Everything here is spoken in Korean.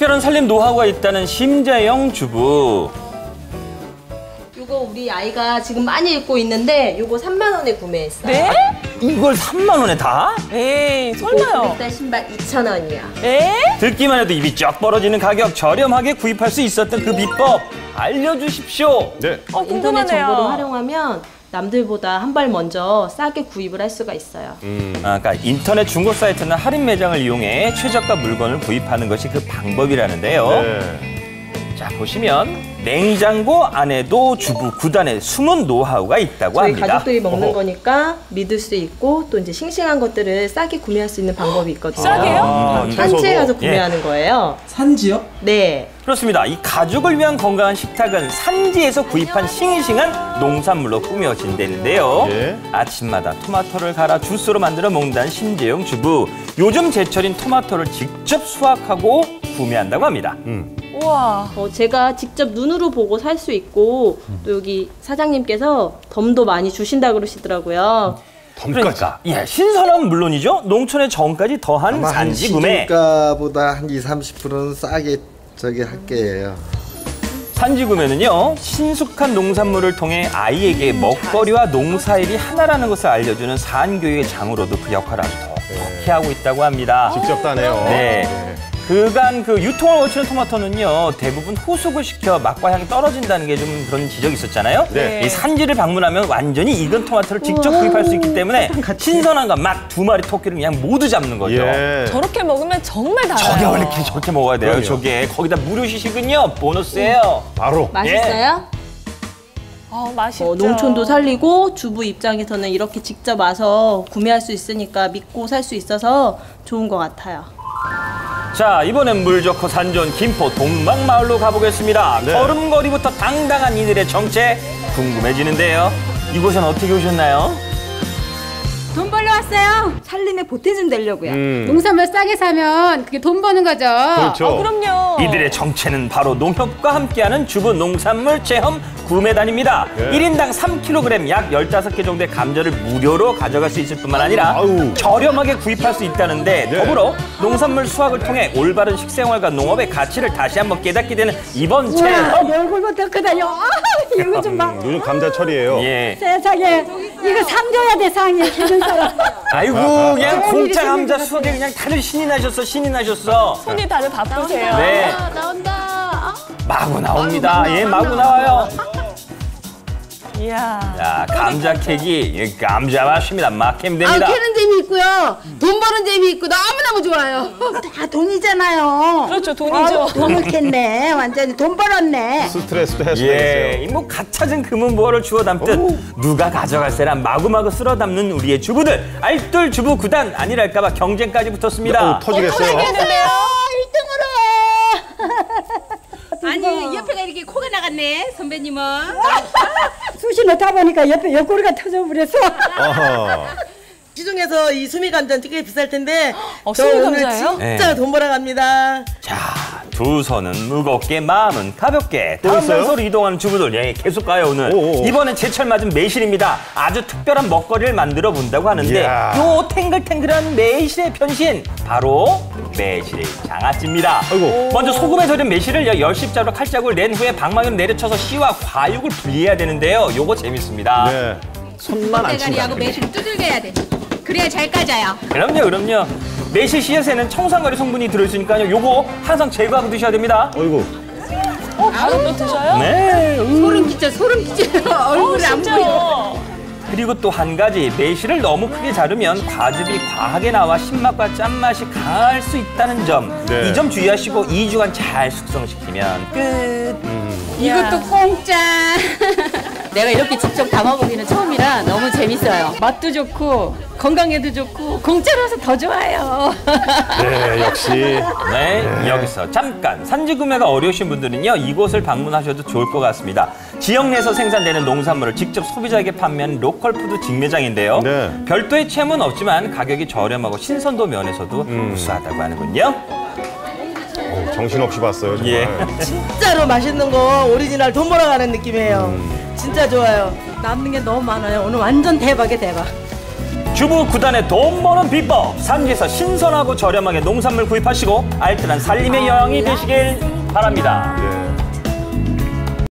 특별한 살림 노하우가 있다는 심재영 주부. 이거 우리 아이가 지금 많이 입고 있는데 이거 3만 원에 구매했어요. 네? 이걸 3만 원에 다? 에이, 설마요. 일단 신발 2천 원이야. 에? 듣기만 해도 입이 쩍 벌어지는 가격, 저렴하게 구입할 수 있었던 그 비법 알려주십시오. 네. 인터넷 궁금하네요. 정보를 활용하면 남들보다 한 발 먼저 싸게 구입을 할 수가 있어요. 그러니까 인터넷 중고 사이트나 할인 매장을 이용해 최저가 물건을 구입하는 것이 그 방법이라는데요. 네. 자, 보시면 냉장고 안에도 주부 9단의 숨은 노하우가 있다고 저희 합니다. 가족들이 먹는 어허. 거니까 믿을 수 있고 또 이제 싱싱한 것들을 싸게 구매할 수 있는 방법이 있거든요. 싸게요? 산지에 가서 예. 구매하는 거예요. 산지요? 네. 그렇습니다. 이 가족을 위한 건강한 식탁은 산지에서 구입한 싱싱한 농산물로 꾸며진다는데요. 예. 아침마다 토마토를 갈아 주스로 만들어 먹는다는 심재영 주부. 요즘 제철인 토마토를 직접 수확하고 구매한다고 합니다. 우와. 제가 직접 눈으로 보고 살 수 있고 또 여기 사장님께서 덤도 많이 주신다 그러시더라고요. 덤까지. 그러니까 예, 신선함은 물론이죠. 농촌의 정까지 더한 아마 한 산지 구매. 시중가보다 한 20~30%는 싸게 할 거예요. 산지 구매는요, 신숙한 농산물을 통해 아이에게 먹거리와 농사일이 하나라는 것을 알려주는 산교육의 장으로도 그 역할을 아주 톡톡히 하고 있다고 합니다. 직접 따네요. 네. 그간 그 유통을 거치는 토마토는요, 대부분 후숙을 시켜 맛과 향이 떨어진다는 게 좀 그런 지적이 있었잖아요. 네. 이 산지를 방문하면 완전히 익은 토마토를 직접 구입할 수 있기 때문에 신선함과 맛 두 마리 토끼를 그냥 모두 잡는 거죠. 예. 저렇게 먹으면 정말 달아요. 저게 원래 이렇게 저렇게 먹어야 돼요. 그럼요. 저게 거기다 무료 시식은요 보너스예요. 바로. 맛있어요? 맛있죠. 농촌도 살리고 주부 입장에서는 이렇게 직접 와서 구매할 수 있으니까 믿고 살 수 있어서 좋은 것 같아요. 자, 이번엔 물 좋고 산 좋은 김포 동막마을로 가보겠습니다. 네. 걸음걸이부터 당당한 이들의 정체 궁금해지는데요. 이곳은 어떻게 오셨나요? 돈 벌러 왔어요. 살림에 보태 좀 되려고요. 농산물 싸게 사면 그게 돈 버는 거죠. 그렇죠. 그럼요. 이들의 정체는 바로 농협과 함께하는 주부 농산물 체험 구매단입니다. 네. 1인당 3kg 약 15개 정도의 감자를 무료로 가져갈 수 있을 뿐만 아니라 아우. 저렴하게 구입할 수 있다는데 네. 더불어 농산물 수확을 통해 올바른 식생활과 농업의 가치를 다시 한번 깨닫게 되는 이번 체험. 내 얼굴부터 크다요. 이거 좀 봐. 요즘 감자철이에요. 예. 세상에 이거 상줘야 돼 상이 기른 사람. 아이고 그냥 공짜 감자 수확에 그냥 다들 신이 나셨어. 손이 다들 바쁘세요. 네. 나온다. 마구 나옵니다. 예, 마구 나와요. 이야. 자, 감자 캐기 감자 맛입니다. 막 캐면 됩니다. 캐는 재미 있고요. 돈 버는 재미 있고 너무너무 좋아요. 다 돈이잖아요. 그렇죠, 돈이죠. 돈을 캤네. 완전히 돈 벌었네. 스트레스도 해소되겠어요. 예, 뭐 갓 찾은 금은보화를 주워 담듯 누가 가져갈세라 마구마구 쓸어 담는 우리의 주부들. 알뜰 주부 9단 아니랄까봐 경쟁까지 붙었습니다. 터지겠어요. 아니 옆에가 이렇게 코가 나갔네 선배님은. 수시 넣다 보니까 옆구리가 터져버렸어. 어허. 시중에서 이 수미감자는 되게 비쌀 텐데 저 수미 오늘 감자예요? 진짜 돈 벌어 갑니다. 자, 두 손은 무겁게 마음은 가볍게 또 다음 있어요? 장소로 이동하는 주부들. 예, 계속 가요 오늘. 오오오. 이번엔 제철 맞은 매실입니다. 아주 특별한 먹거리를 만들어 본다고 하는데 이야. 요 탱글탱글한 매실의 변신 바로 매실의 장아찌입니다. 아이고. 먼저 소금에 절인 매실을 10십자로 칼자국을 낸 후에 방망이로 내려쳐서 씨와 과육을 분리해야 되는데요. 요거 재밌습니다. 네. 손만 안 친다. 대가리하고 매실 두들겨 해야 돼. 그래야 잘 까져요. 그럼요. 매실 씨앗에는 청산가리 성분이 들어있으니까요. 요거 항상 제거하고 드셔야 됩니다. 어이구. 바로 또 드셔요? 네. 소름 끼쳐. 얼굴이 안 보여. 진짜요. 그리고 또 한 가지, 매실을 너무 크게 자르면 과즙이 과하게 나와 신맛과 짠맛이 강할 수 있다는 점. 네. 이 점 주의하시고 2주간 잘 숙성시키면 끝. 이것도 공짜. 내가 이렇게 직접 담아보기는 처음이라 너무 재밌어요. 맛도 좋고 건강에도 좋고 공짜라서 더 좋아요. 네, 역시. 네, 여기서 잠깐 산지 구매가 어려우신 분들은요 이곳을 방문하셔도 좋을 것 같습니다. 지역 내에서 생산되는 농산물을 직접 소비자에게 판매하는 로컬 푸드 직매장인데요. 네. 별도의 체험은 없지만 가격이 저렴하고 신선도 면에서도 우수하다고 하는군요. 정신없이 봤어요, 정말. 예. 진짜로 맛있는 거 오리지널 돈 벌어 가는 느낌이에요. 진짜 좋아요. 남는 게 너무 많아요. 오늘 완전 대박이야 대박. 주부 9단의 돈 버는 비법. 산지에서 신선하고 저렴하게 농산물 구입하시고 알뜰한 살림의 여왕이 되시길 바랍니다. 예.